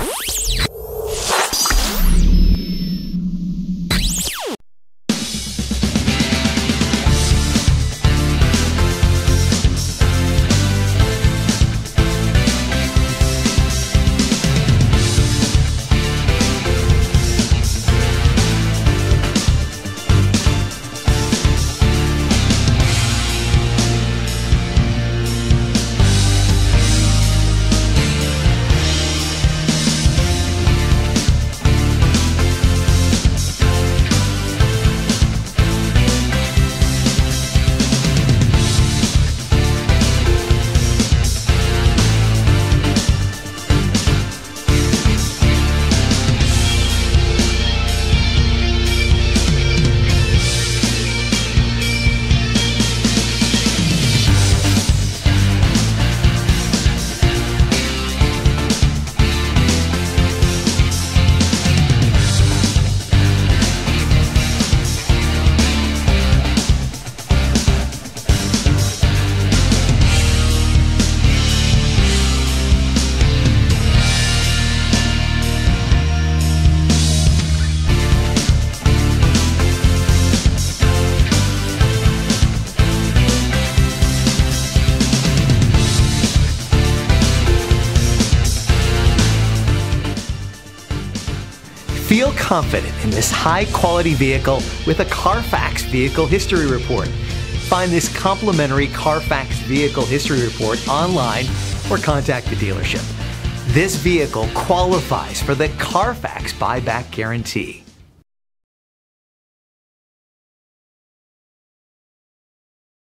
Feel confident in this high-quality vehicle with a Carfax Vehicle History Report. Find this complimentary Carfax Vehicle History Report online or contact the dealership. This vehicle qualifies for the Carfax Buyback Guarantee.